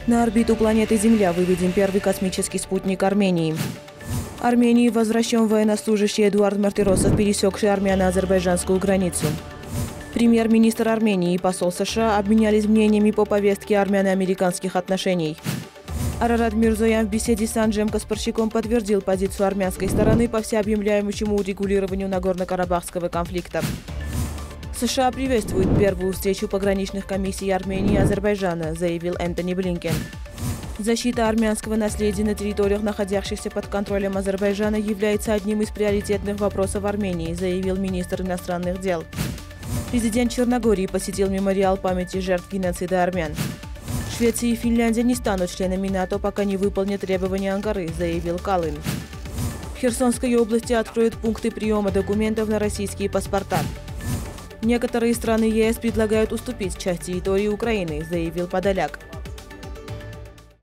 На орбиту планеты Земля выведен первый космический спутник Армении. Армении возвращен военнослужащий Эдуард Мартиросов, пересекший армяно-азербайджанскую границу. Премьер-министр Армении и посол США обменялись мнениями по повестке армяно-американских отношений. Арарат Мирзоян в беседе с Анджеем Каспарчуком подтвердил позицию армянской стороны по всеобъемлющему урегулированию Нагорно-Карабахского конфликта. США приветствуют первую встречу пограничных комиссий Армении и Азербайджана, заявил Энтони Блинкен. Защита армянского наследия на территориях, находящихся под контролем Азербайджана, является одним из приоритетных вопросов Армении, заявил министр иностранных дел. Президент Черногории посетил мемориал памяти жертв геноцида армян. Швеция и Финляндия не станут членами НАТО, пока не выполнят требования Анкары, заявил Калын. В Херсонской области откроют пункты приема документов на российские паспорта. Некоторые страны ЕС предлагают уступить часть территории Украины, заявил Подоляк.